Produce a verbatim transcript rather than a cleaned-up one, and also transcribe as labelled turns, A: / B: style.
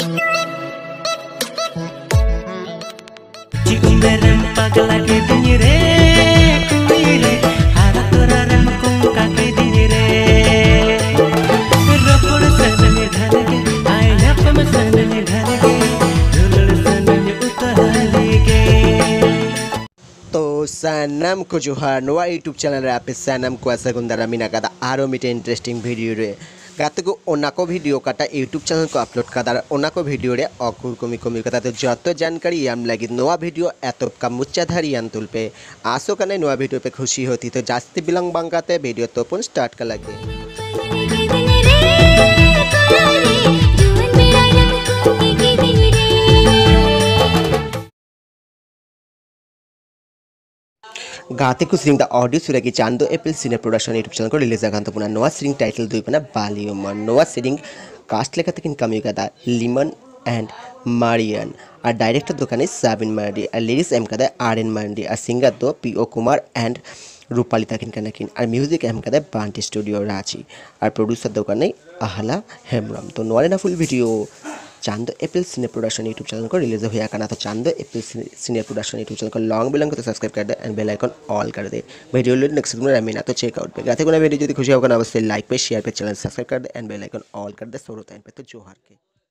A: Ciumberan pagla ke dinire kuire harap turaran kung kake dinire rapor sanane dhanage aaya pam sanane dhanage dulul sanane utahalige।
B: तो सनम को जोहार नवा YouTube channel आप सनम को सगुन दाराम मिनाकादा आरो मिटे इंटरेस्टिंग वीडियो रे गाते को ओनाको वीडियो काटा यूट्यूब चैनल को अपलोड कादा ओनाको वीडियो रे अकुर कमी कमी कथा तो जतो जानकारी याम लगी नवा वीडियो एतो का मुच्चा धारी अंतुल पे आसो कने नवा वीडियो पे खुशी होती तो जास्ती बिलंग बांगाते वीडियो तो पुन स्टार्ट कर लगे। गाते को सिंग द ऑडियो सुरा की Chando April senior production YouTube channel को रिलीज आगान तो पुना नवा सिंग टाइटल दुई पना बाली उमर नवा सिंग कास्ट लेखा तकिन कमी कदा लिमन एंड मारियन और डायरेक्टर दुकाने साबिन मार्डी और लिरिक्स एम कदा आर एन मार्डी और सिंगर दो P O Kumar and Rupali तकिन कनकिन और म्यूजिक एम कदा बांटी स्टूडियो रांची और प्रोड्यूसर दुकाने आहाला हेम्ब्राम। तो नवा ना full video Chando April senior production YouTube channel को रिलीज हुआ करना तो Chando April senior production YouTube channel को लॉन्ग बिलोंग को तो सब्सक्राइब कर दे एंड बेल आइकन ऑल कर दे। वीडियो नेक्स्ट में रमीना तो चेकआउट पे गाते को वीडियो जो खुशी होगा ना अवश्य लाइक पे शेयर पे चैनल सब्सक्राइब कर दे एंड बेल आइकन ऑल कर दे। सौ रुपये पे तो जोहार के।